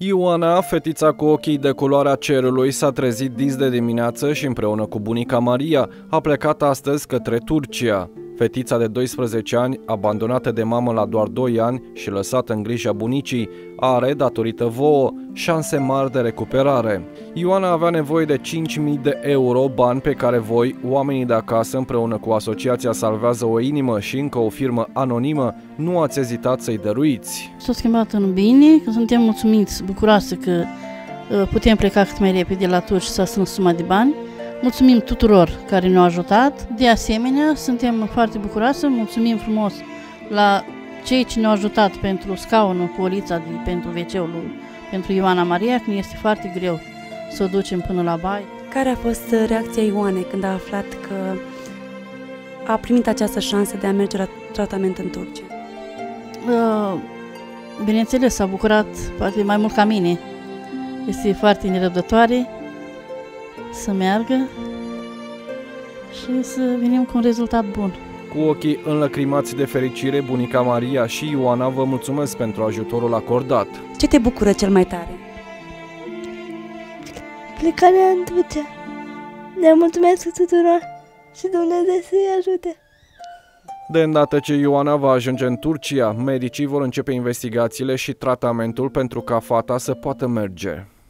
Ioana, fetița cu ochii de culoarea cerului, s-a trezit dis de dimineață și împreună cu bunica Maria a plecat astăzi către Turcia. Fetița de 12 ani, abandonată de mamă la doar 2 ani și lăsată în grija bunicii, are, datorită vouă, șanse mari de recuperare. Ioana avea nevoie de 5.000 de euro, bani pe care voi, oamenii de acasă, împreună cu Asociația Salvează o Inimă și încă o firmă anonimă, nu ați ezitat să-i dăruiți. S-a schimbat în bine, că suntem mulțumiți, bucuroase că putem pleca cât mai repede la Turcia să strâng suma de bani. Mulțumim tuturor care ne-au ajutat. De asemenea, suntem foarte bucuroase, mulțumim frumos la cei ce ne-au ajutat pentru scaunul cu olița pentru WC-ul pentru Ioana Maria, când este foarte greu să o ducem până la baie. Care a fost reacția Ioanei când a aflat că a primit această șansă de a merge la tratament în Turcia? Bineînțeles, s-a bucurat poate mai mult ca mine. Este foarte nerăbdătoare să meargă și să venim cu un rezultat bun. Cu ochii înlăcrimați de fericire, bunica Maria și Ioana vă mulțumesc pentru ajutorul acordat. Ce te bucură cel mai tare? Plecarea în Turcia. Le mulțumesc tuturor și Dumnezeu să-i ajute. De îndată ce Ioana va ajunge în Turcia, medicii vor începe investigațiile și tratamentul pentru ca fata să poată merge.